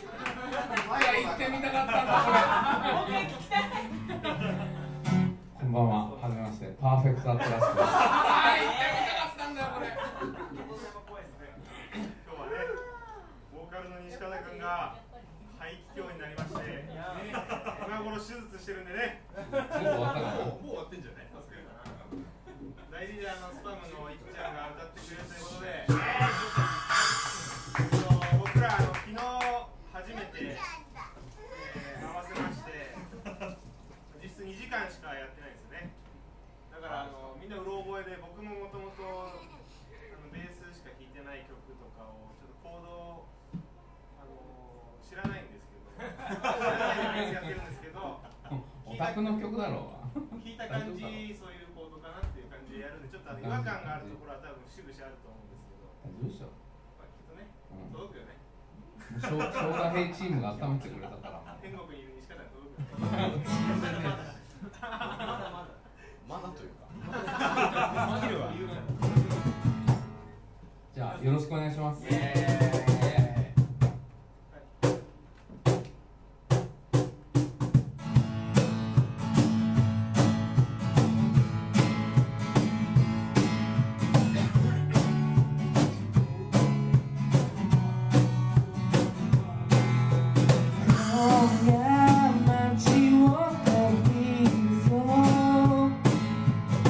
行ってみたかったんだこれ。こんばんは、はじめまして、パーフェクトアトラスです。行ってみたかったんだよこれ。 今日はね、ボーカルの西川君が肺気胸になりまして、今頃手術してるんでね。 もう終わったかな。 もう終わってんじゃない？大リーダーのスパムのいっちゃんが歌ってくれるということで、僕ら昨日初めて、合わせまして、実質2時間しかやってないんですよね。だからみんなうろ覚えで、僕ももともとベースしか弾いてない曲とかをちょっとコード知らないんですけど、知らないでベースやってるんですけど、 オタクの曲だろうが。 弾いた感じ、そういうコードかなっていう感じでやるんで、ちょっと違和感があるところは多分しぶしあると思うんですけど、 大丈夫でしょ。 まあ、きっとね、届くよね。 消化兵チームが温めてくれたから。 天国にいる西方に届くよね。 まだというか。 じゃあよろしくお願いします。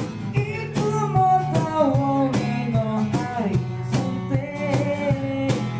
いつも通りの愛想で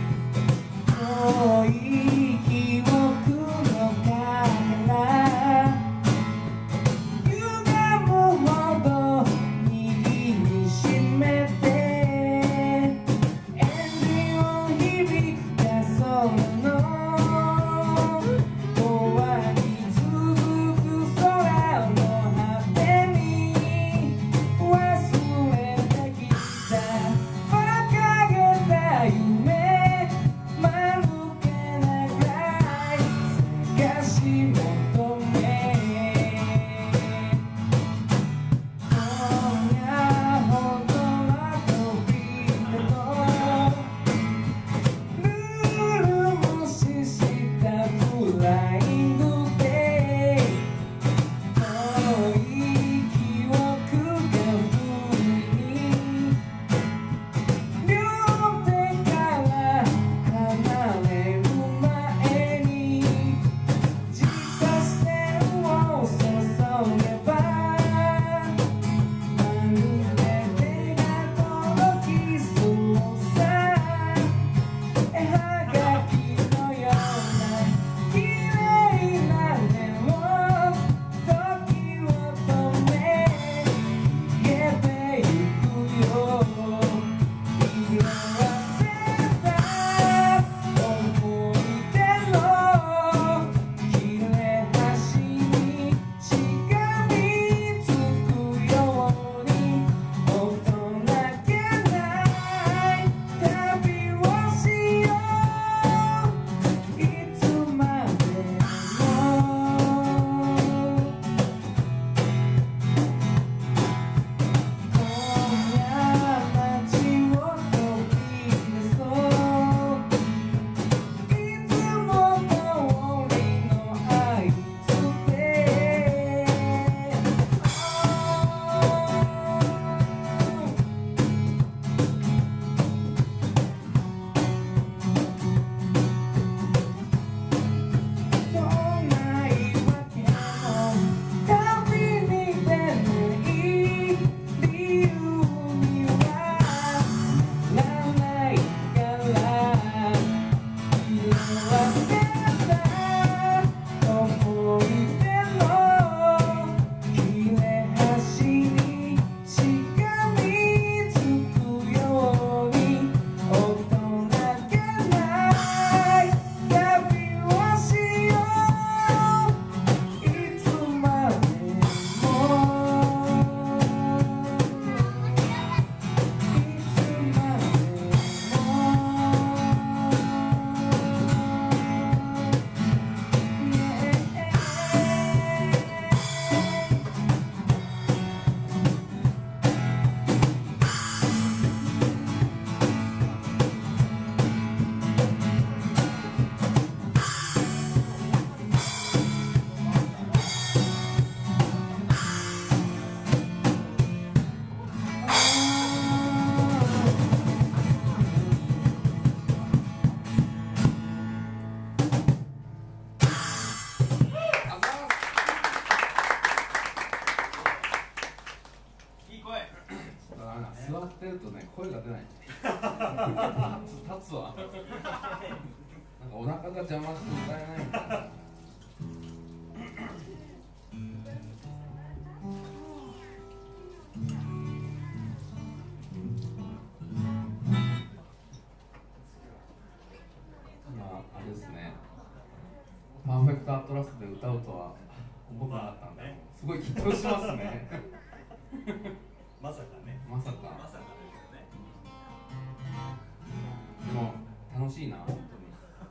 立つわ。なんかお腹が邪魔して歌えないんだな。あれですね。パーフェクトアトラスで歌うとは思わなかったんで、すごい緊張しますね。 まさかね。 まさか。 まさかですよね。 でも楽しいな、本当に。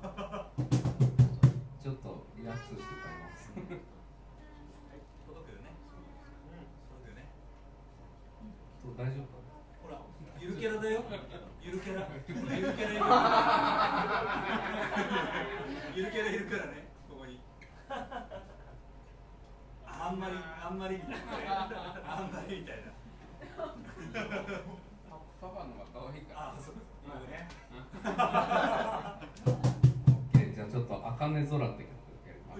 ちょっとリラックスして歌います。 届くよね。届くよね。 大丈夫か。 ほら、ゆるキャラだよ。ゆるキャラ。ゆるキャラいる。ゆるキャラいるからね。ここに。あんまりみたいな。あんまりみたいな。 パパのが可愛いから。 あ、そう。今ね。 オッケー、じゃあちょっと茜空って曲やります。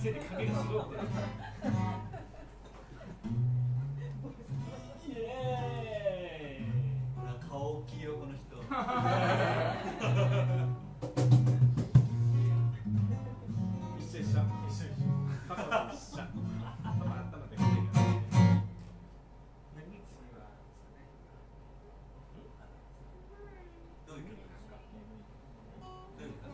背で影がすごいことになってる。イエーイ。ほら顔大きいよこの人。 一緒一緒。パパと一緒。パパ頭でかいからね。何次はどういう曲ですか？どういう曲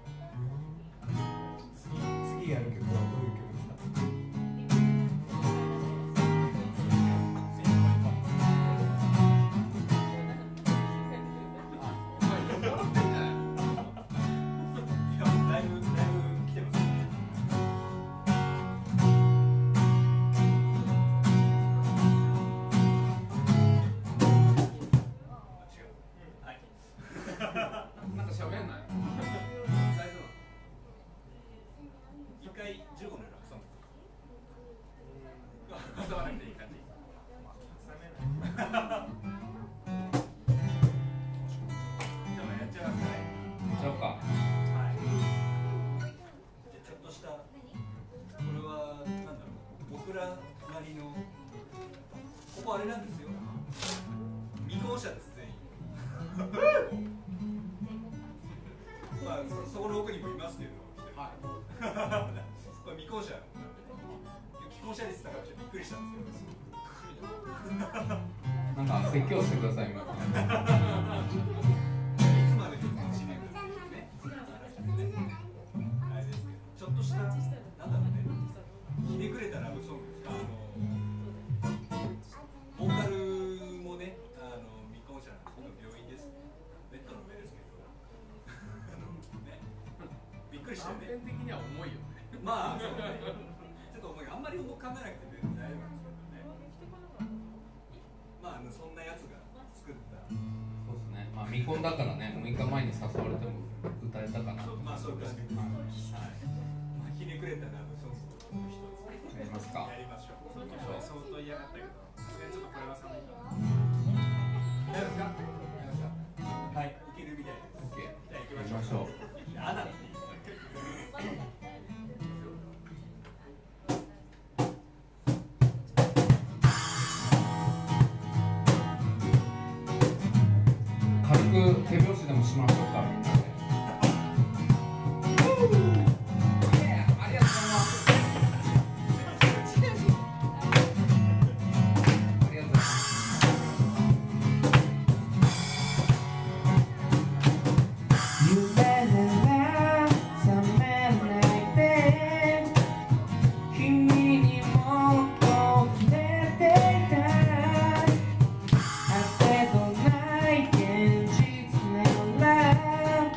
ですか？ 次やる曲はどういう曲ですか？ いやだいぶ来てますね。違う。はい。 なんか喋んない。大丈夫。 一回15の夜挟む。挟まなくていい感じ。じゃあやっちゃいますかね。 ちゃうか。 はい。じゃあちょっとしたこれはなんだろう、僕らなりのここあれなんですよ。未婚者です全員。まあそこの奥にもいますけど。はい。これ未婚者なんでね。既婚者率高くてびっくりしたんですけど。 なんか説教してください今。 いつまで結婚しないかっていうね。あれですけど、ちょっとしたなんだろうね。ひねくれたラブソングですか。ボーカルもね、未婚者なんですけど病院です。ベッドの上ですけど。ね。びっくりしたよね。 的には重いよね。 まあそうね。ちょっと思いあんまり考えなくて大丈夫なんですけどね。まあそんなやつが作った。 そうですね。まあ未婚だからね、6日前に誘われても歌えたかな。 まあそういう感じです。はい。まあひねくれたラブソングの一つ。 やりますか。 やりましょう。 相当嫌がったけど、さすがにちょっとこれは寒いかな。 やりますか。やりますか。はい。いけるみたいです。 オッケー。 じゃあ行きやりましょう。 ましょう。 アナっていい。 軽く手拍子でもしましょうかみんなで。ありがとうございます。ありがとうございます。 夢なら覚めないで君にもっと触れていたあてとない現実なら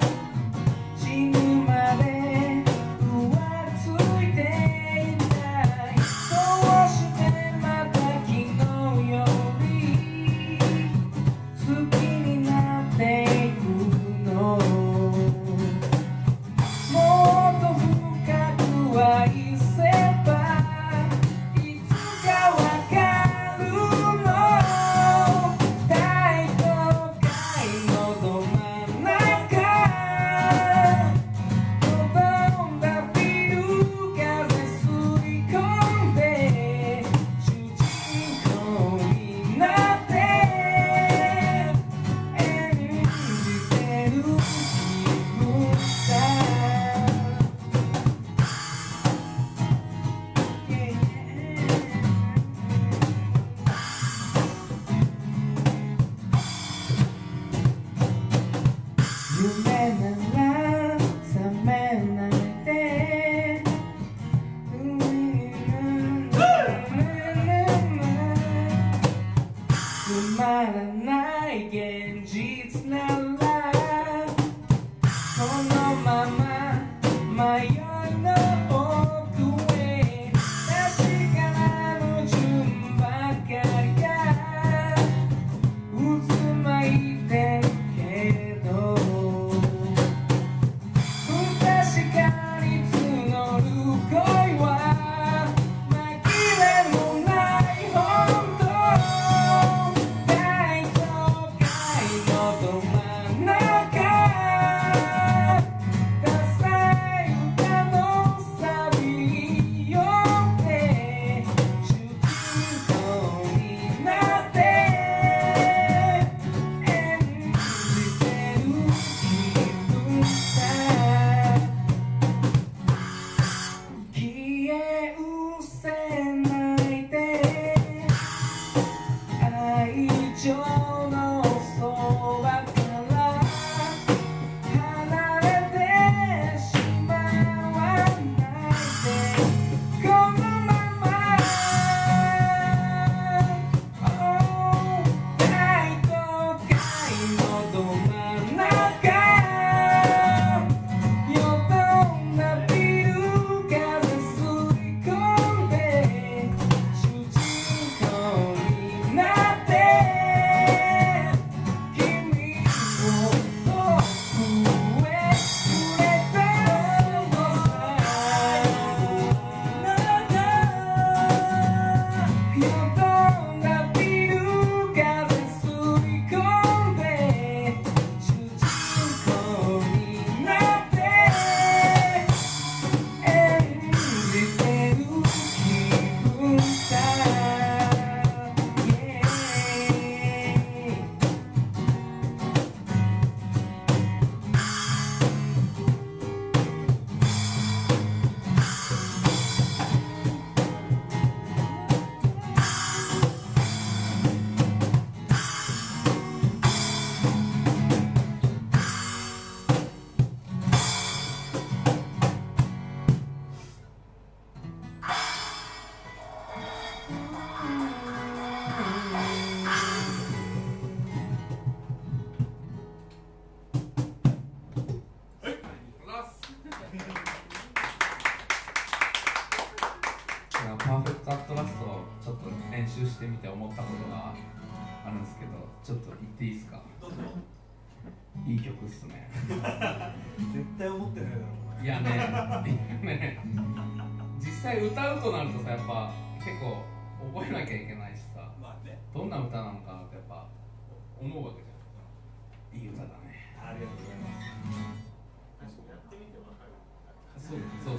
習してみて思ったことがあるんですけど、ちょっと言っていいですか？ どうぞ。 いい曲っすね。 絶対思ってないだろう。 いやね、実際歌うとなるとさ、やっぱ結構覚えなきゃいけないしさ、 まあね。 どんな歌なのかなってやっぱ思うわけじゃん。いい歌だね。 ありがとうございます。 確かにやってみてわかる。 そう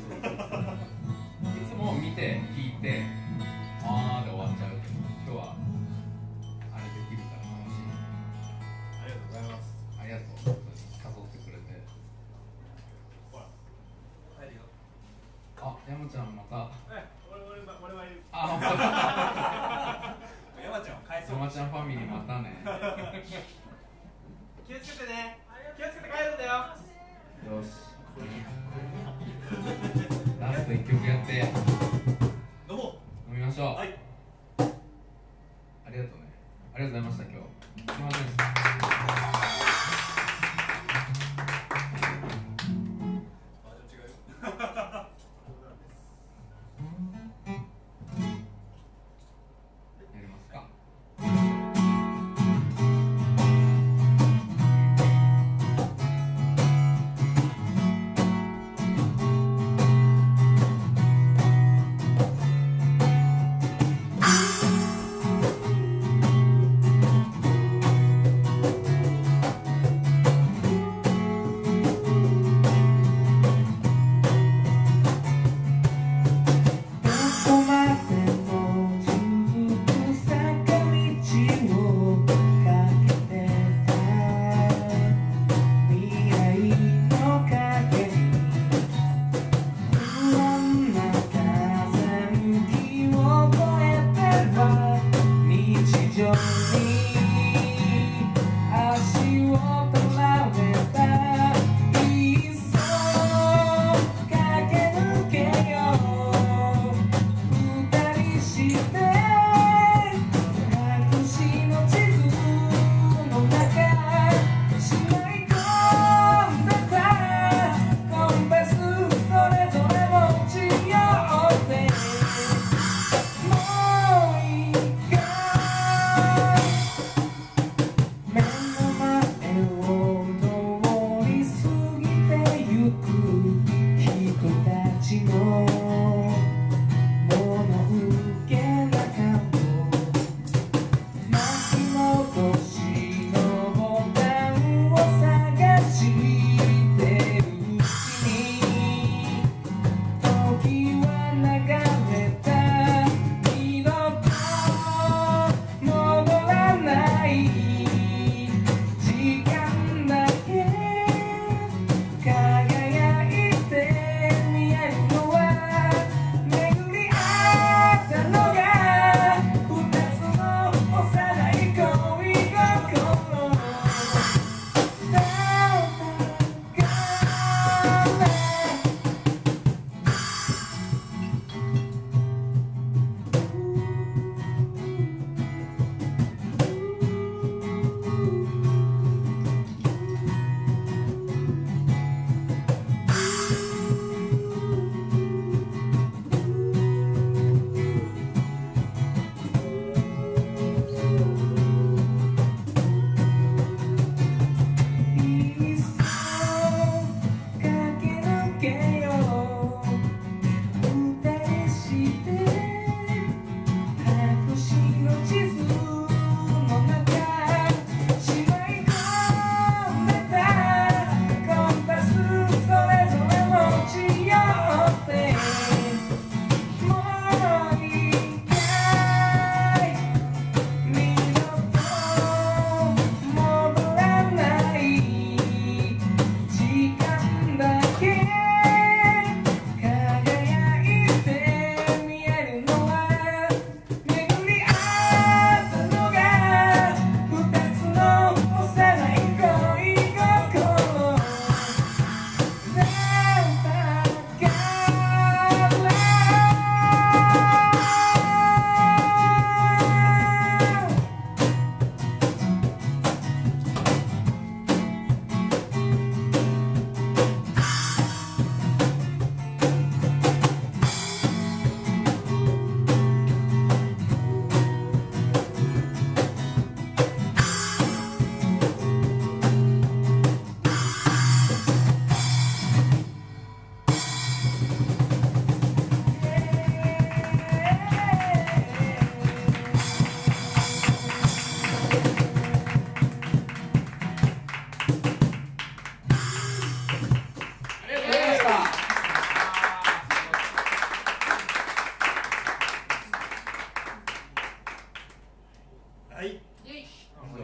いつも見て聞いてあーで終わっちゃうけど、今日はあれできるから楽しい。 ありがとうございます。 ありがとう、本当に誘ってくれて。 ほら。入るよ。 あ、山ちゃんまた。 俺はいる。 あ、本当。 山ちゃんを返そう。 山ちゃんファミリーまたね。 気をつけてね。気をつけて帰るんだよ。 よし。ラスト1曲やってどうも。 飲みましょう。 はい。 ありがとうね。ありがとうございました。今日すいませんでした。 場所違うよ。 やりますか。 「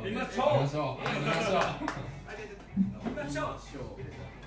りましょう。 行きましょう。行きましょう。 行きましょう。